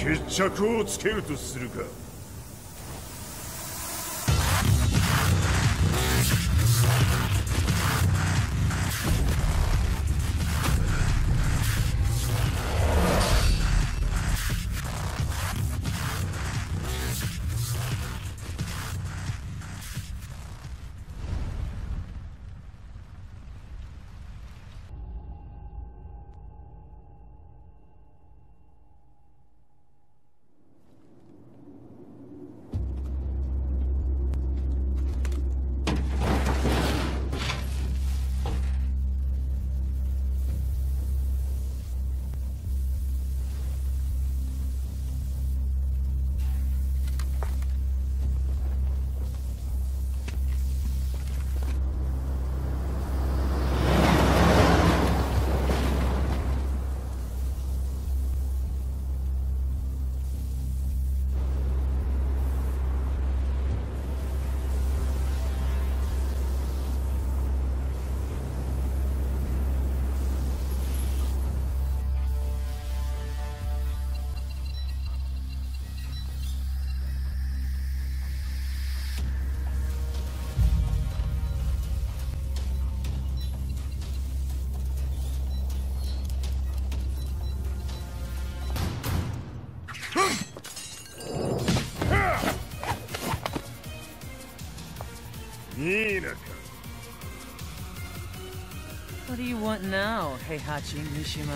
決着をつけるとするか。 What do you want now, Heihachi Mishima?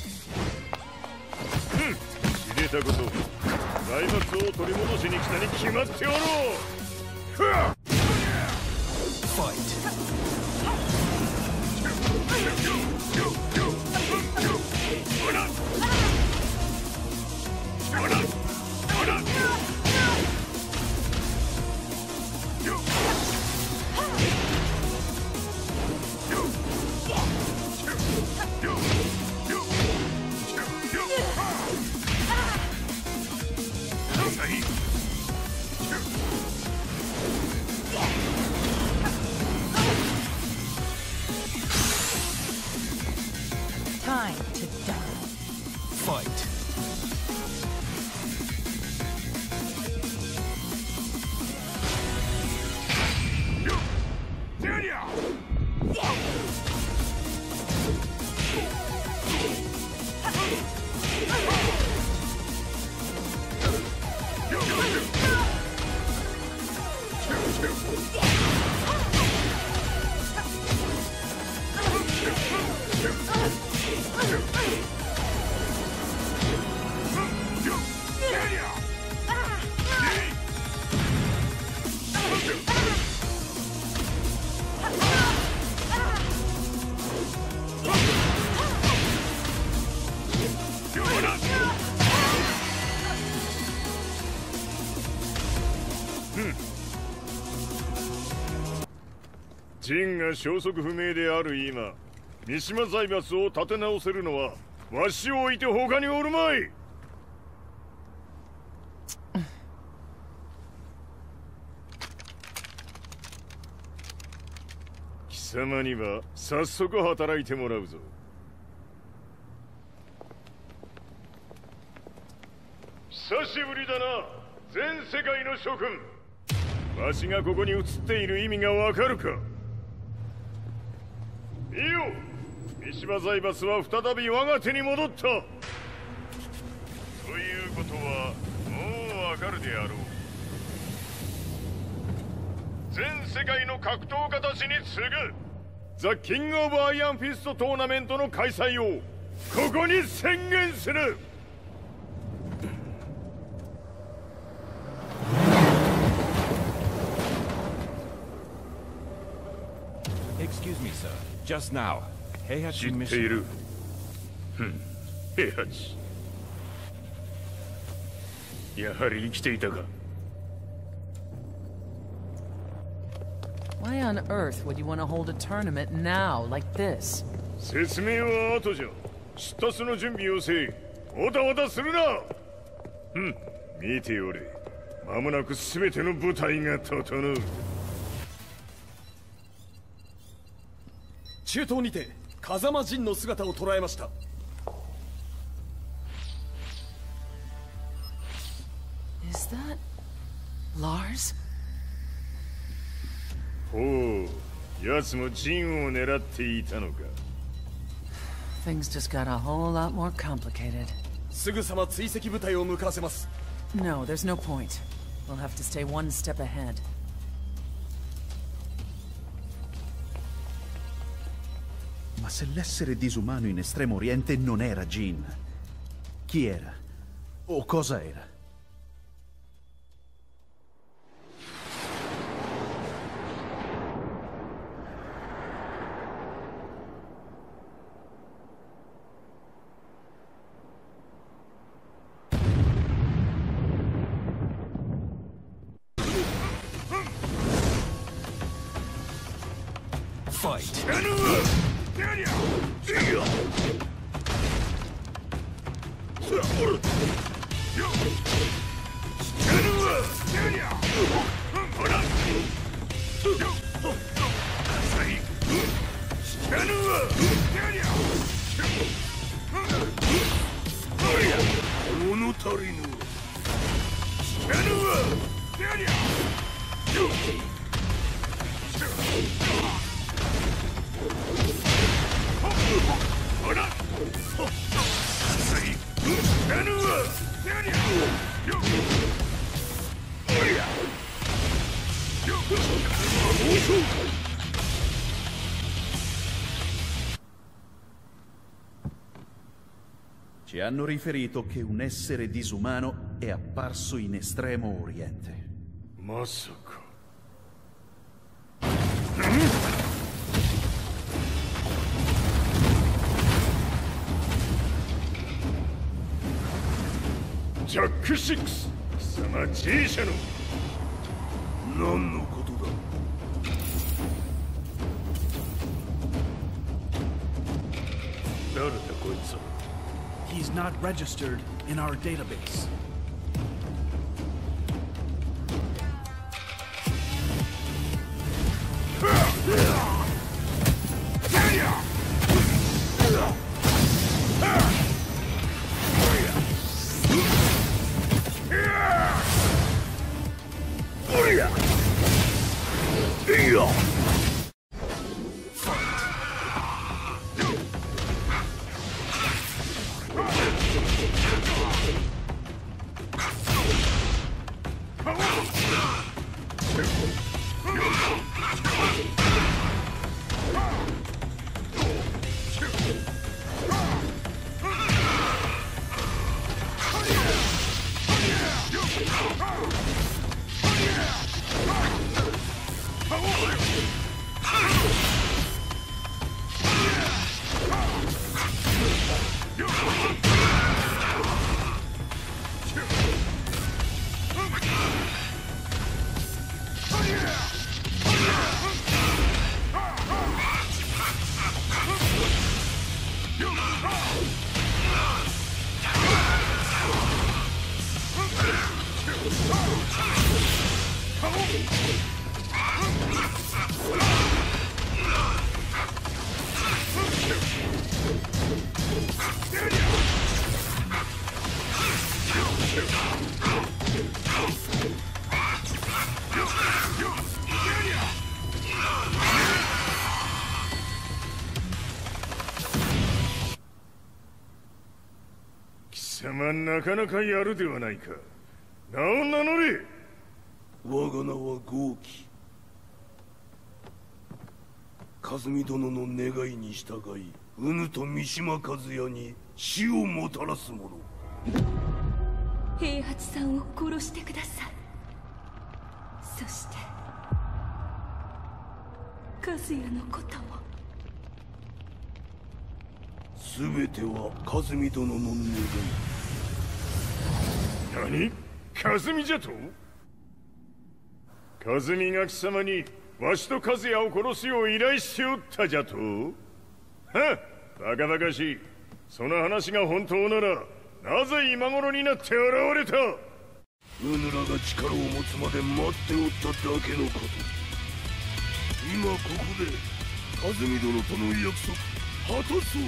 知れたこと、財閥を取り戻しに来たに決まっておろう。 Time to die. Fight. 陣が消息不明である今、三島財閥を立て直せるのはわしを置いて他におるまい。貴様には早速働いてもらうぞ。久しぶりだな、全世界の諸君。わしがここに映っている意味がわかるか。いいよ、三島財閥は再び我が手に戻った。ということはもうわかるであろう。全世界の格闘家たちに次ぐザ・キング・オブ・アイアンフィストトーナメントの開催をここに宣言する。 Excuse me, sir. Just now, Heihachi 知ってい Mishima. る。平八。やはり生きていたか。 Why on earth would you want to hold a tournament now, like this? 説明は後じゃ。出立の準備をせい。おたわたするな。見ておれ。間もなく全ての部隊が整う。 中東にて風間陣の姿を捉えました。 Lars? ほう、奴もジンを狙っていたのか。 Things just got a whole lot more complicated. すぐさま追跡部隊を向かわせます。 No, there's no point. We'll have to stay one step ahead. Ma se l'essere disumano in Estremo Oriente non era Jin, chi era? O cosa era? Fight! Ci hanno riferito che un essere disumano è apparso in Estremo Oriente. まさか。ジャック6、貴様 G 社の何のことだ。誰だこいつは。 He's not registered in our database.なかなかやるではないか。名を名乗れ。 我が名は豪輝。和美殿の願いに従い、うぬと三島和也に死をもたらす者。 平八さんを殺してください。そして和也のことも。 全ては和美殿の願い。 何？和美じゃと？和美が貴様にわしと和也を殺すよう依頼しておったじゃと？はっ、バカバカしい。その話が本当ならなぜ今頃になって現れた？ うぬらが力を持つまで待っておっただけのこと。今ここで和美殿との約束果たそう。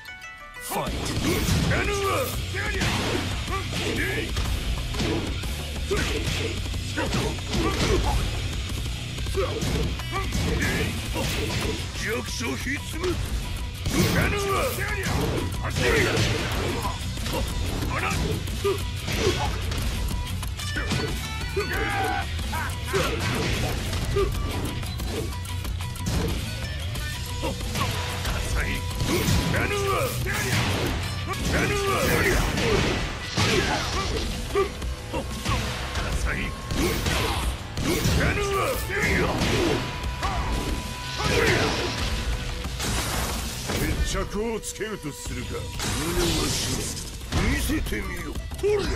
Fight! 弱者必滅。 ガヌは走れ。決着をつけるとするか。 胸はしろ。見せてみよ。ほれ。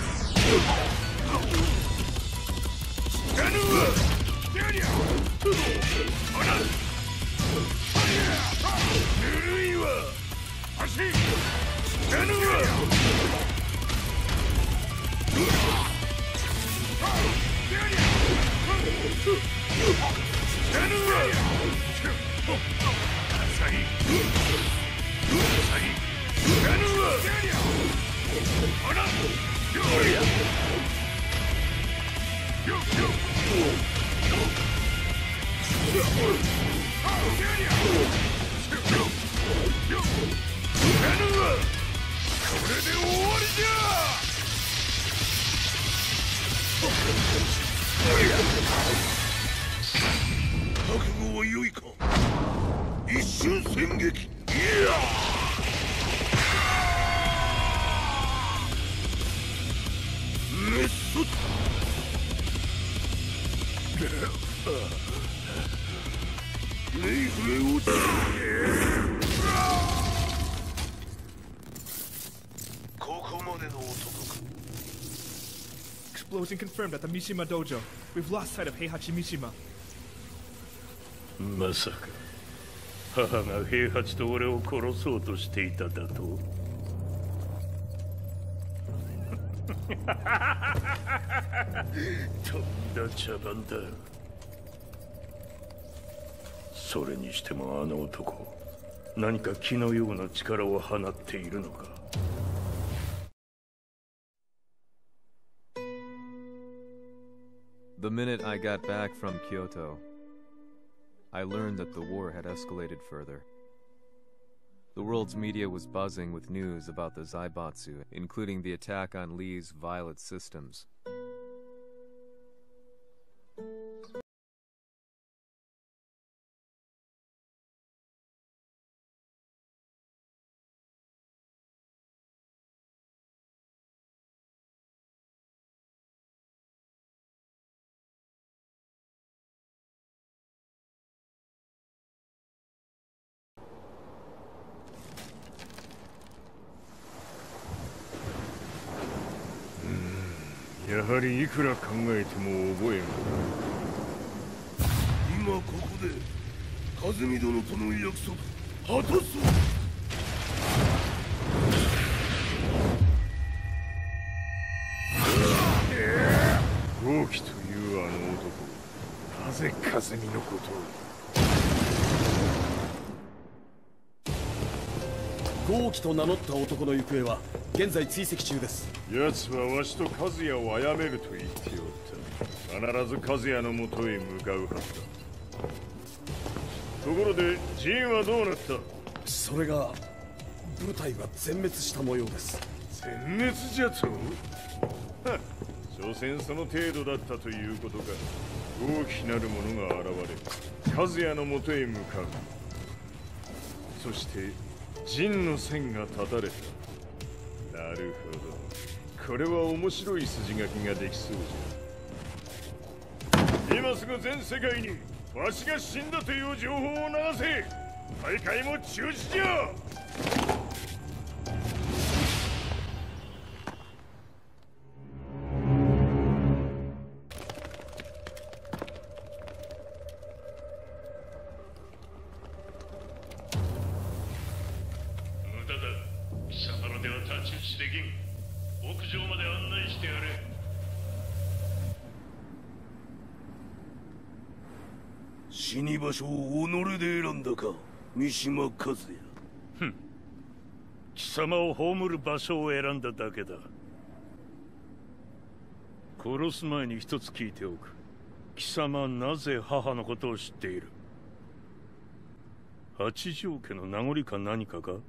ガヌはぬるいわ。足ガヌはガヌはサギサギガヌはあらよりゃよよガヌはこれで終わりじゃ。 覚悟は良いか。一瞬戦撃。いやメッソレイフレ落ち。ここまでの男か。 Explosion confirmed at the Mishima dojo. We've lost sight of Heihachi Mishima. まさか母が平八と俺を殺そうとしていただと。とんだ茶番だ。それにしてもあの男、何か気のような力を放っているのか。 The minute I got back from Kyoto, I learned that the war had escalated further. The world's media was buzzing with news about the Zaibatsu, including the attack on Lee's Violet systems. やはりいくら考えても覚えん。 今ここで和美殿との約束果たそう。 豪輝というあの男、なぜ和美のことを。 豪輝と名乗った男の行方は現在追跡中です。 奴はわしと和也を殺めると言っておった。必ず和也のもとへ向かうはずだ。ところでジンはどうなった？ それが部隊は全滅した模様です。 全滅じゃと？はっ、所詮その程度だったということか。大きなる者が現れ和也のもとへ向かう。そして陣の線が断たれた。なるほど、これは面白い筋書きができそうじゃ。今すぐ全世界にわしが死んだという情報を流せ。大会も中止じゃ。 死に場所を己で選んだか、三島和也。 ふん、貴様を葬る場所を選んだだけだ。 殺す前に一つ聞いておく。貴様なぜ母のことを知っている？八条家の名残か何かか？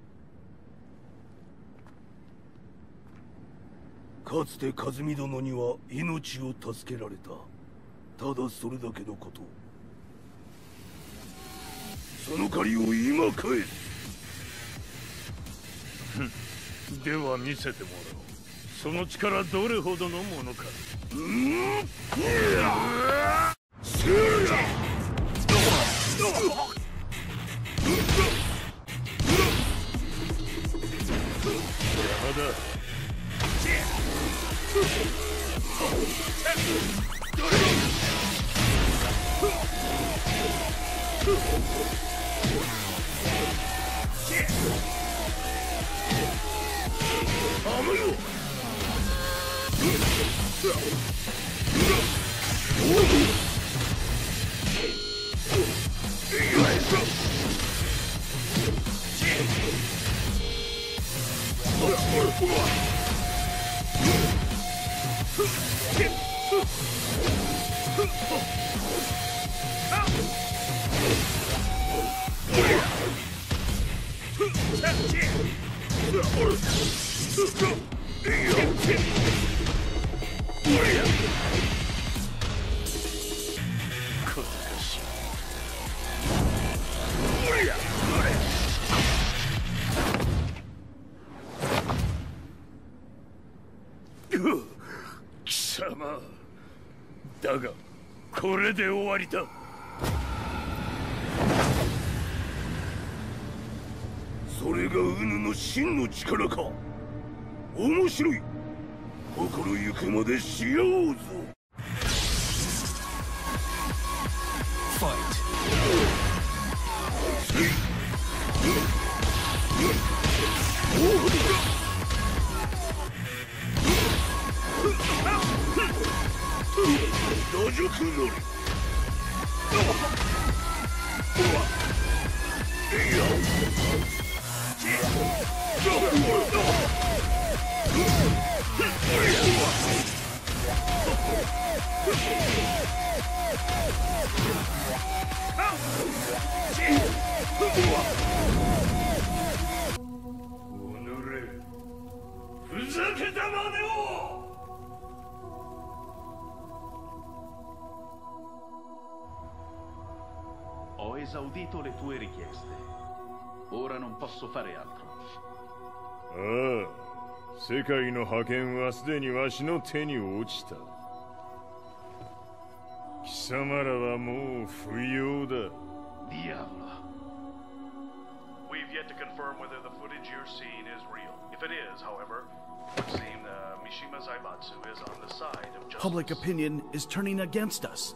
かつて和美殿には命を助けられた。ただそれだけのこと。その借りを今返す。では見せてもらおう。その力どれほどのものか。貴様だがこれで終わりだ。それがウヌの真の力か。面白い。心ゆくまでし合おうぞ。ファイト。打辱のり。おのれ、ふざけたまねを。 Ho esaudito le tue richieste. Ora non posso fare altro. ああ、世界の覇権はすでにわしの手に落ちた。貴様らはもう不要だ。 Diavolo. We've yet to confirm whether the footage you're seeing is real. If it is, however, it would seem Mishima Zaibatsu is on the side of justice. Public opinion is turning against us.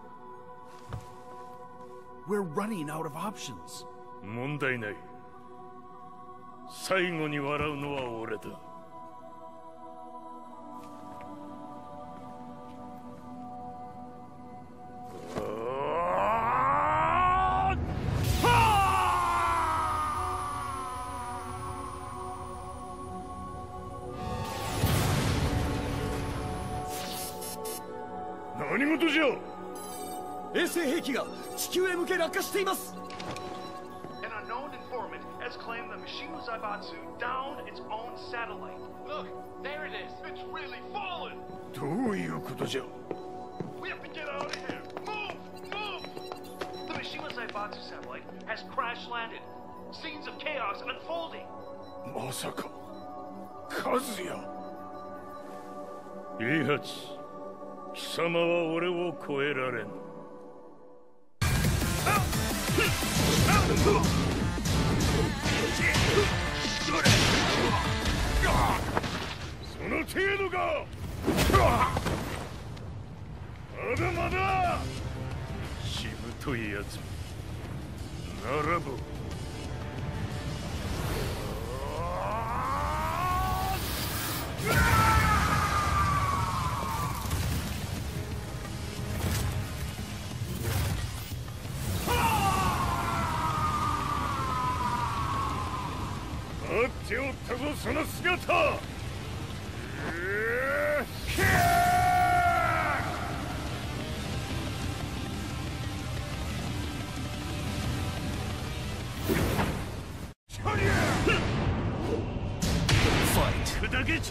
We're running out of options. 問題ない。最後に笑うのは俺だ。 何事じゃ。 衛星兵器が地球へ向け落下しています。 An unknown informant has claimed that Mishima Zaibatsu downed its own satellite. Look, there it is. It's really fallen. どういうことじゃ。 We have to get out of here. Move! The Mishima Zaibatsu satellite has crash landed. Scenes of chaos unfolding. まさか、和也。 イハチ、貴様は俺を超えられん。 その程度か。まだまだ。 しぶといやつならば。 待っておったぞその姿。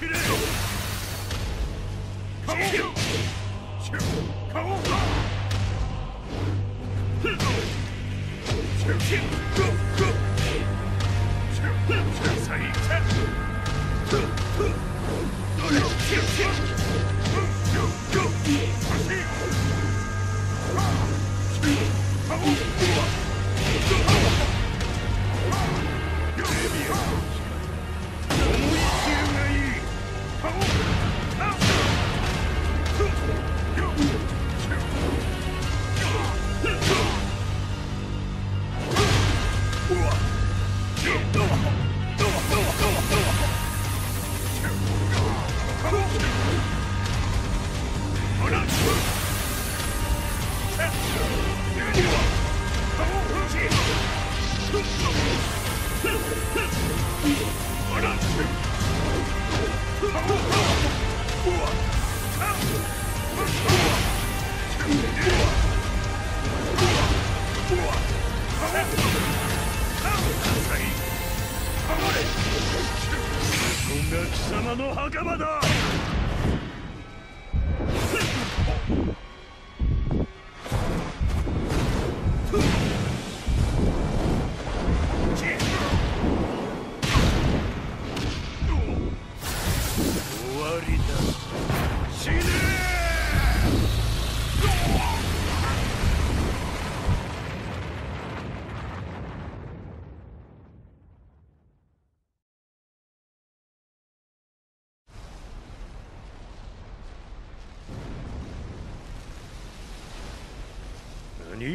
何？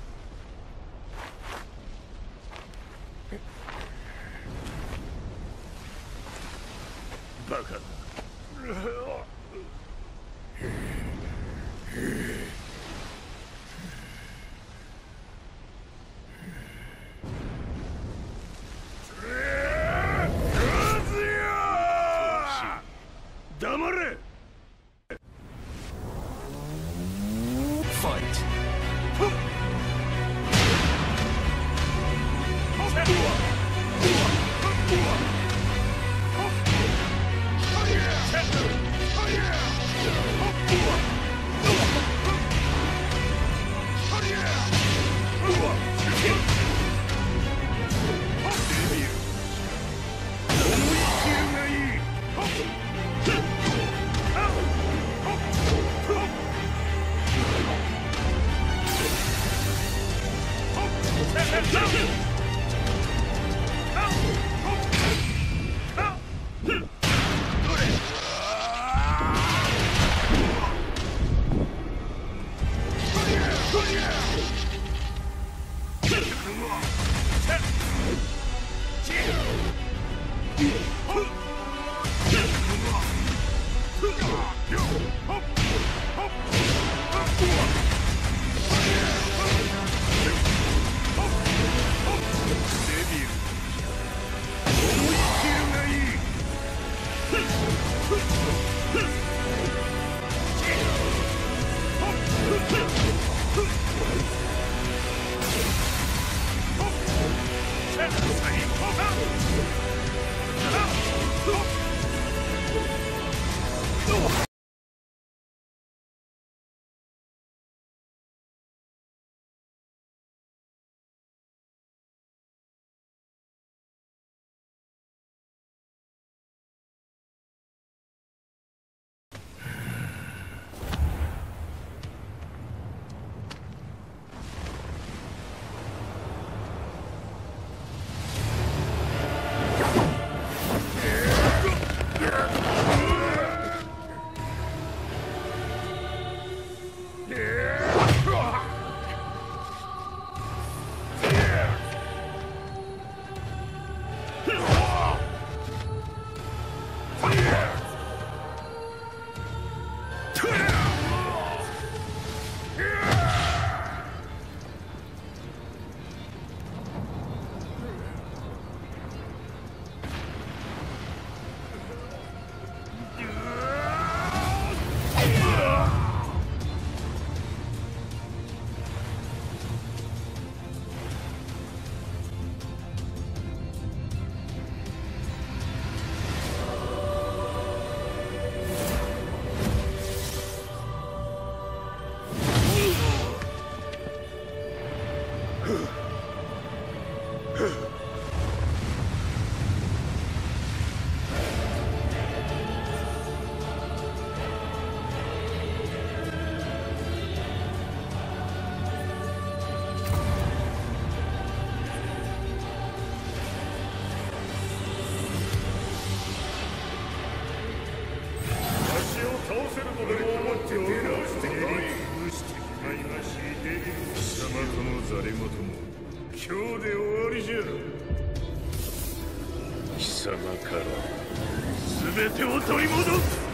バカだ。黙れ。 ともザレ言も今日で終わりじゃ。貴様から全てを取り戻す。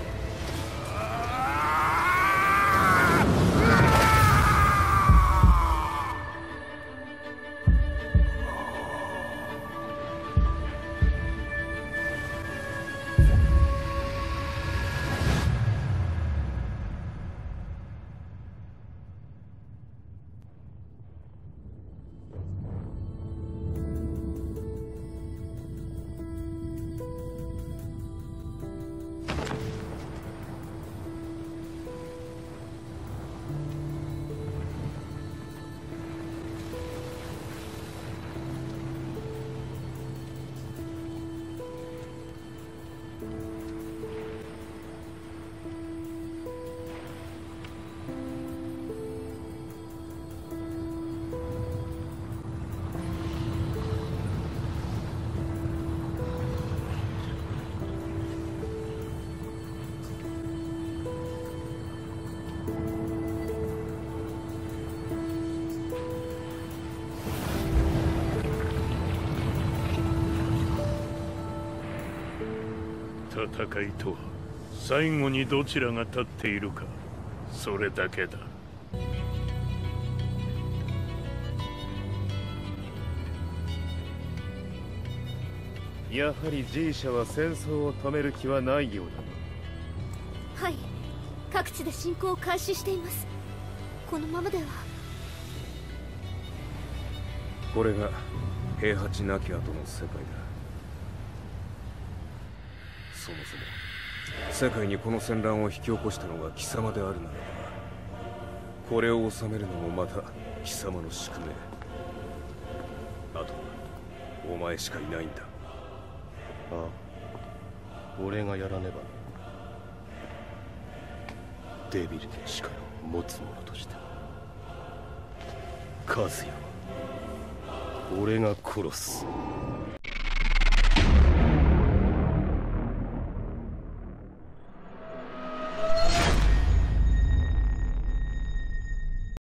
戦いとは最後にどちらが立っているか、それだけだ。 やはり G 社は戦争を止める気はないようだな。 はい、各地で侵攻を開始しています。このままでは。 これが平八なき後の世界だ。そもそも世界にこの戦乱を引き起こしたのが貴様であるならば、これを収めるのもまた貴様の宿命。あとはお前しかいないんだ。 ああ、俺がやらねば。デビルの力を持つ者として和也は俺が殺す。